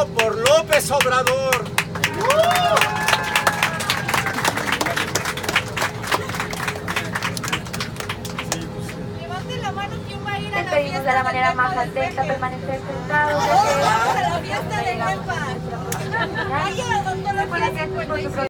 votó por López Obrador. Levanten la mano, ¿quién va a ir a la Les pedimos de la manera más atenta permanecer sentados. Vamos a la fiesta de Huelva. Vaya, doctora,